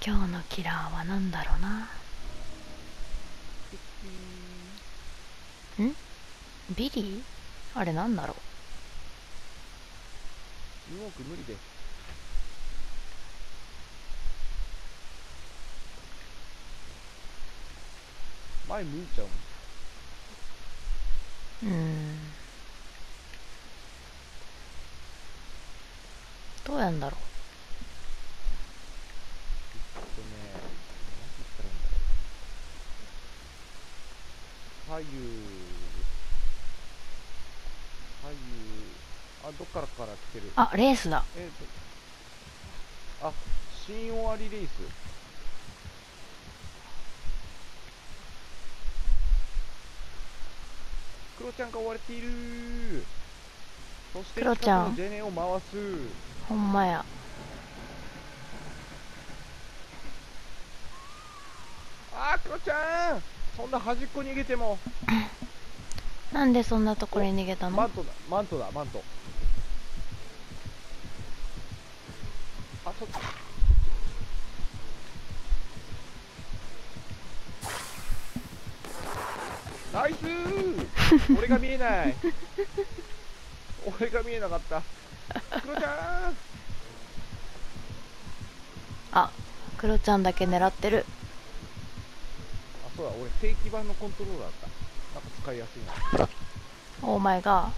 今日のキラーは何だろうな。んビリー、あれなんだろ 2億無理です。前向いちゃうもん。 どうやんだろなんて言ったらいいんだろう。左右、あ、どっから来てる。 あ、レースだ。 あ、新終わりレース。クロちゃんが追われている。そしてクロちゃん近くのジェネを回す。 ほんまや。 あー、クロちゃん、そんな端っこ逃げても。 なんでそんなところに逃げたの？ マント。あ、そっち。ナイスー俺が見えない。俺が見えなかった。クロちゃん。 あ、クロちゃんだけ狙ってる。 あ、そうだ、俺正規版のコントローラーだった。なんか使いやすいな。 オーマイガー。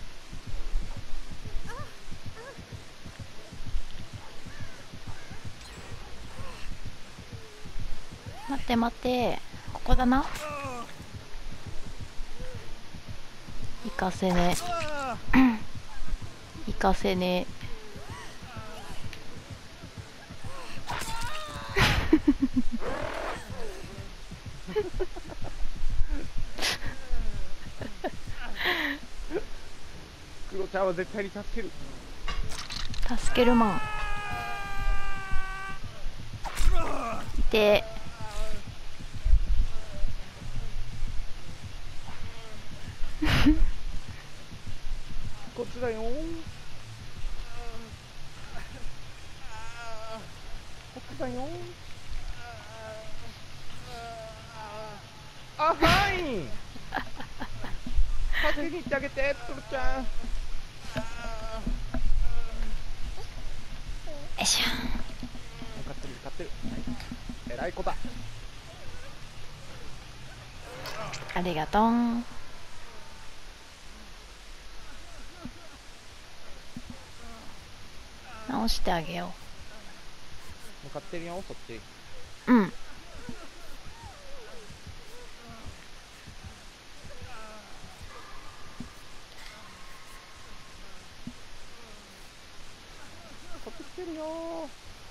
待って待って、ここだな。行かせね行かせねクロちゃんは絶対に助ける。 助けるマン。いてこっちだよー。こっちだよー。あ、はい助けに行ってあげて、クロちゃん。 よいしょ。 向かってる。えらい子だ。 ありがとう。直してあげよ向かってるよ、そっち。 う。うん。 こっち来てるよー。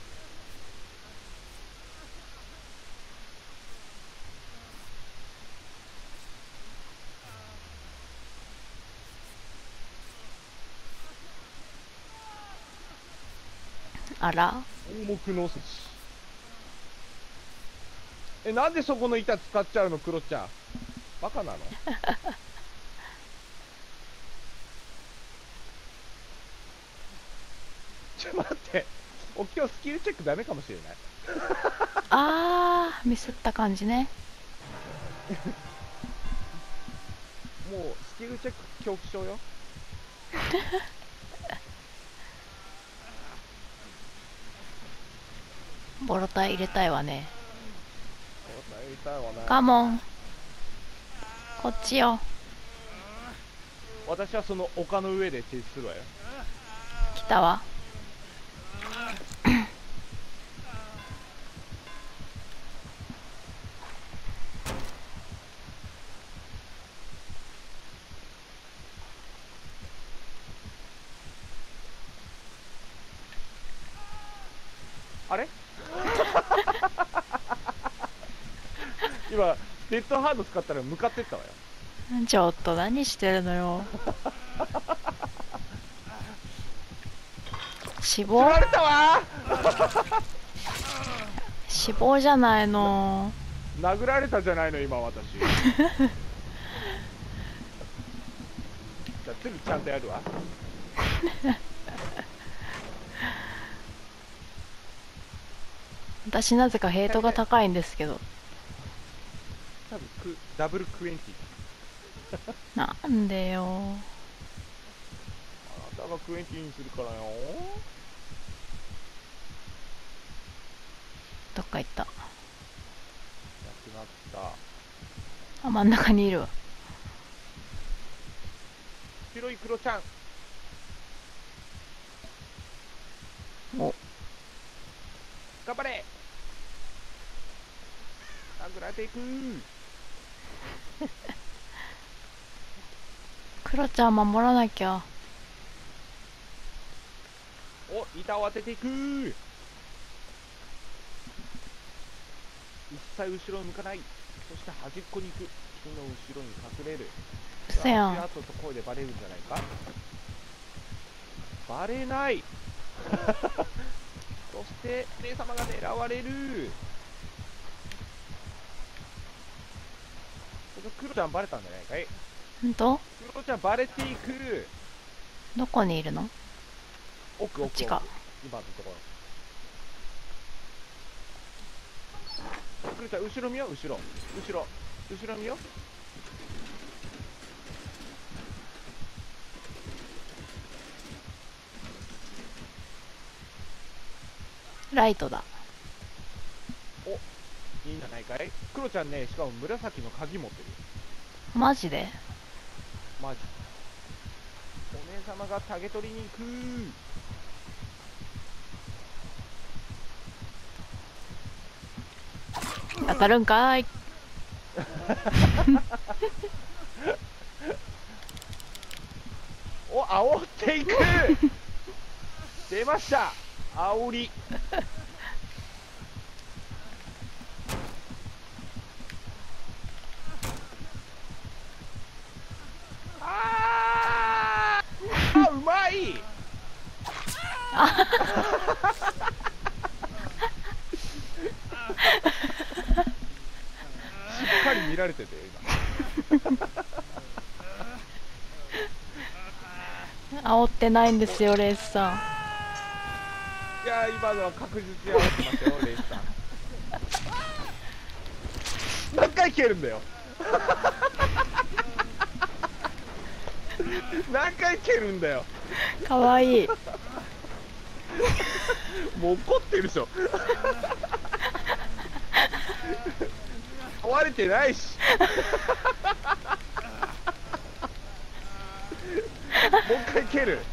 あら、 重くのせし。なんでそこの板使っちゃうの、クロちゃん。バカなの？ちょっと待って。今日スキルチェックダメかもしれない。 ミスった感じね。 もうスキルチェック恐怖症よ。 ボロタイ入れたいわね。 やりたいわね。 カモン、こっちよ。 私はその丘の上で停止するわよ。 来たわ。 あれ今デッドハード使ったら向かってったわよ。 ちょっと何してるのよ。死釣亡られたわ死亡じゃないの。 殴られたじゃないの今私。じゃあ次ちゃんとやるわ。 私なぜかヘイトが高いんですけど。 多分ダブルクエンティ。 なんでよ。 あなたがクエンティにするからよ。 どっか行った。 なくなった。 あ、真ん中にいるわ。 白いクロちゃん。 お、 頑張れ。殴られていく。 クロちゃん守らなきゃ。 お、板を当てていく。一切後ろを向かない。そして端っこに行く。木の後ろに隠れる。 嘘やん。 足跡と声でバレるんじゃないか。バレない。そして姉様が狙われる。クロちゃんバレたんじゃないかい。 ほんと？ クロちゃんバレていく。 どこにいるの？ 奥奥奥。 こっちか。 今のところ。クロちゃん後ろ見よう。後ろ見よう。 ライトだ。 お、いいんじゃないかい。クロちゃんね、しかも紫の鍵持ってる。 マジで？ マジ。お姉様がタゲ取りに行く。 当たるんかーい。 お、煽っていく。出ました、煽り。あー、うまい。しっかり見られてて煽ってないんですよ、レースさん。 いやー、今のは確実に煽ってますよ、レイスさん。何回蹴るんだよ。何回蹴るんだよ。 かわいい。 もう怒ってるでしょ。壊れてないし。もう一回蹴る。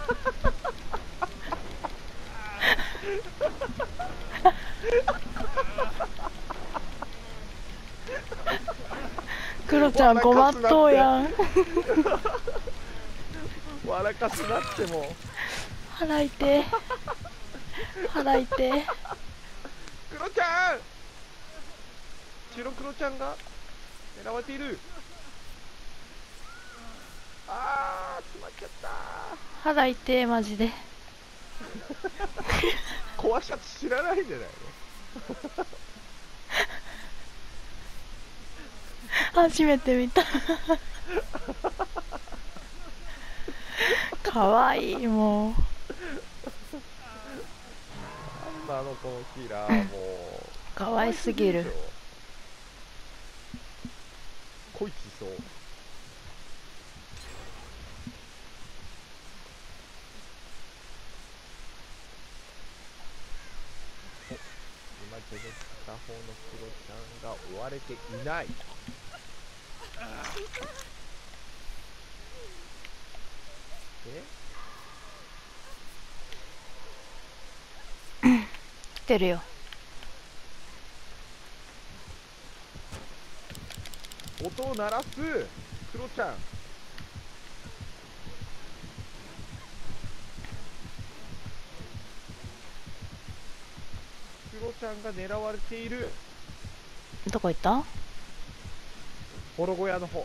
クロちゃん困っとうやん。 笑かすなってもう。 払いて。払いて。 クロちゃん。白クロちゃんが狙われている。あー、詰まっちゃった。 払いて、マジで。 壊し方知らないんじゃないの。 初めて見た。かわいい、もう。 なんなのこのキラー、もうかわいすぎる。 こいつそう。今出てきた方のクロちゃんが追われていない。 来てるよ。 音を鳴らすクロちゃん。クロちゃんが狙われている。 どこ行った？ ボロ小屋の方。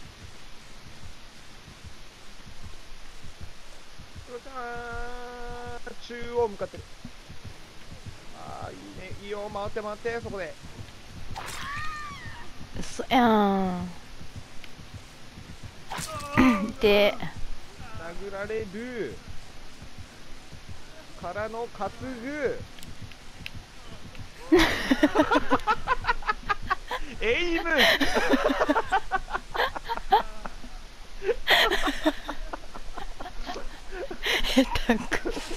クロちゃん中央向かってる。ああ、いいね、いいよ、回って回って、そこで。 そやん。で、 殴られるからの担ぐ。 エイム下手くそ。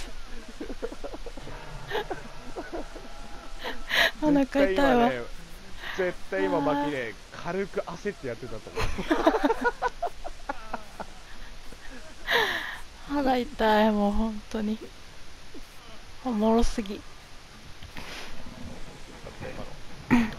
お腹痛いわ。 絶対今マキね軽く焦ってやってたと思う。 腹痛い、もう本当におもろすぎ。 だった今の。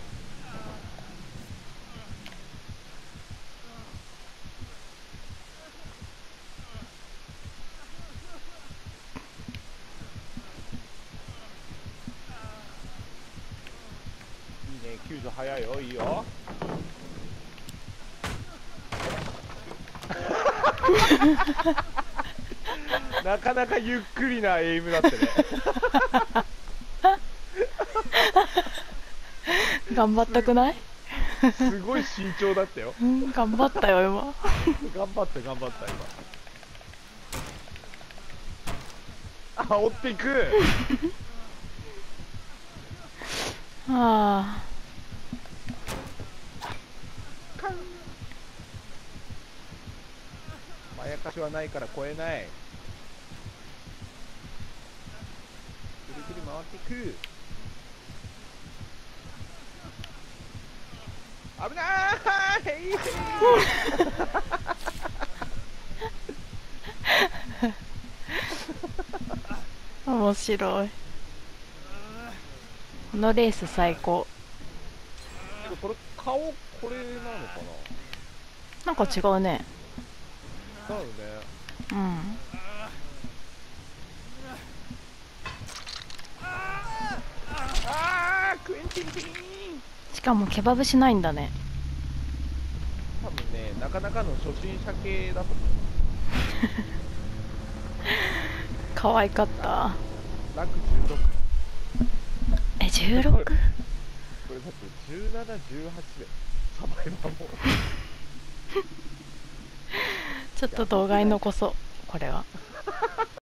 いいね、救助早いよ、いいよ。なかなかゆっくりなエイムだってね。 頑張ったくない？ すごい慎重だったよ。 うん、頑張ったよ今。 頑張った今。あ、追っていく。 あまやかしはないから超えない。くるくる回っていく。危なーい。 あ、面白い。このレース最高。 これ顔これなのかなんか違うね。 な。だよね。 うん。 あークエンティンピン。 しかもケバブしないんだね。 多分ね、なかなかの初心者系だと思う。 可愛かった。 ランク16。 え、 16？ これだって17、18でサバイバーも。 ちょっと動画に残そう、これは。